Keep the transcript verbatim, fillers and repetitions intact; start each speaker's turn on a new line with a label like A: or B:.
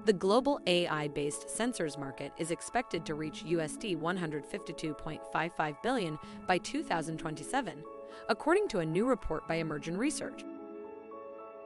A: The global A I-based sensors market is expected to reach U S D one hundred fifty-two point five five billion dollars by two thousand twenty-seven, according to a new report by Emergent Research.